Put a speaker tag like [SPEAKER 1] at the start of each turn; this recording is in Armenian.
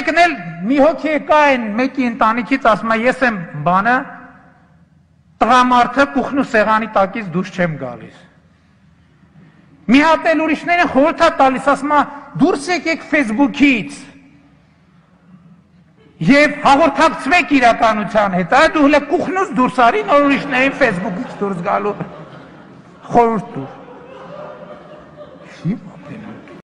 [SPEAKER 1] մեկն էլ մի հոգի եկա այն մեկի ընտանիքից ասում է ես եմ բանը տղամարդը կուխնու սեղանի տակից դուրս չեմ գալիս։ Մի հատ էլ ուրիշները խորհուրդ է տալիս, ասում է դուրս եկեք Facebook-ից եւ հաղորդակցվեք իրականության հետ, դու հələ կուխնուց դուրս արի, նոր ուրիշներին Facebook-ից դուրս գալու խորհուրդ տուր։